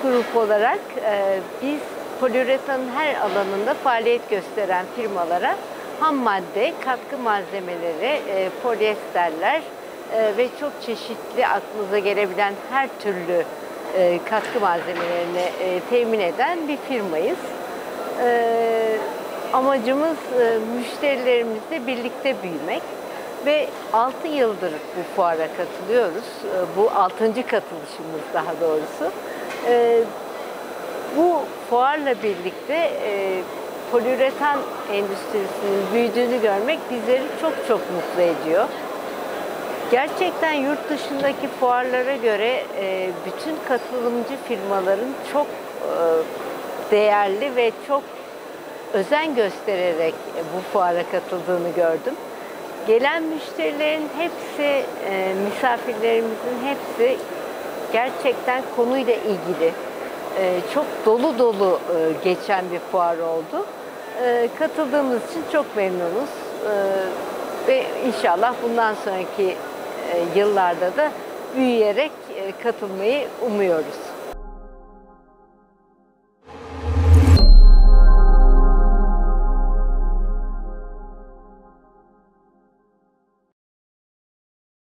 grup olarak biz poliüretanın her alanında faaliyet gösteren firmalara ham madde, katkı malzemeleri, polyesterler ve çok çeşitli aklınıza gelebilen her türlü katkı malzemelerini temin eden bir firmayız. Amacımız müşterilerimizle birlikte büyümek ve 6 yıldır bu fuara katılıyoruz. Bu 6. katılışımız daha doğrusu. Bu fuarla birlikte poliüretan endüstrisinin büyüdüğünü görmek bizleri çok mutlu ediyor. Gerçekten yurt dışındaki fuarlara göre bütün katılımcı firmaların çok değerli ve çok özen göstererek bu fuara katıldığını gördüm. Gelen müşterilerin hepsi, misafirlerimizin hepsi gerçekten konuyla ilgili çok dolu geçen bir fuar oldu. Katıldığımız için çok memnunuz ve inşallah bundan sonraki yıllarda da büyüyerek katılmayı umuyoruz.